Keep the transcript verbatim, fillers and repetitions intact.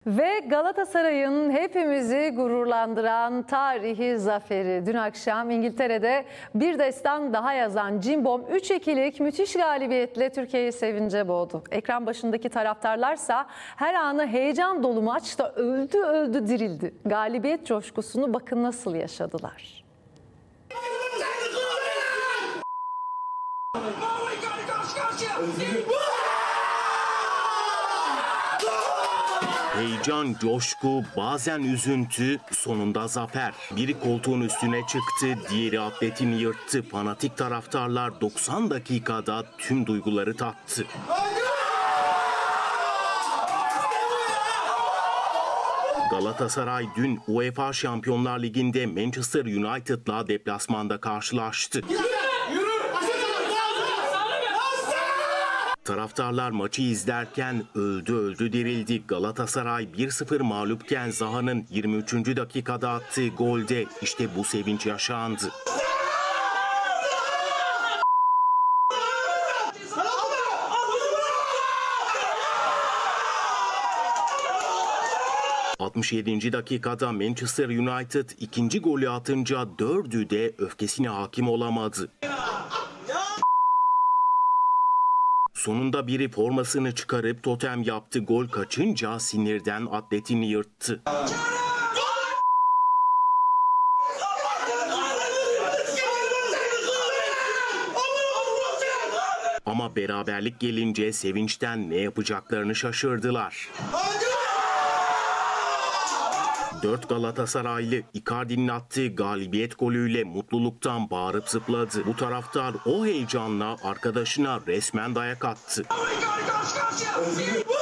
Ve Galatasaray'ın hepimizi gururlandıran tarihi zaferi. Dün akşam İngiltere'de bir destan daha yazan Cimbom üç ikilik müthiş galibiyetle Türkiye'yi sevince boğdu. Ekran başındaki taraftarlarsa her anı heyecan dolu maçta öldü öldü dirildi. Galibiyet coşkusunu bakın nasıl yaşadılar. Heyecan, coşku, bazen üzüntü, sonunda zafer. Biri koltuğun üstüne çıktı, diğeri atletini yırttı. Fanatik taraftarlar doksan dakikada tüm duyguları tattı. Galatasaray dün UEFA Şampiyonlar Ligi'nde Manchester United'la deplasmanda karşılaştı. Taraftarlar maçı izlerken öldü öldü dirildi. Galatasaray bir sıfır mağlupken Zaha'nın yirmi üçüncü dakikada attığı golde işte bu sevinç yaşandı. altmış yedinci dakikada Manchester United ikinci golü atınca dördü de öfkesine hakim olamadı. Sonunda biri formasını çıkarıp totem yaptı. Gol kaçınca sinirden atletini yırttı. Ama beraberlik gelince sevinçten ne yapacaklarını şaşırdılar. Dört Galatasaraylı Icardi'nin attığı galibiyet golüyle mutluluktan bağırıp zıpladı. Bu taraftar o heyecanla arkadaşına resmen dayak attı.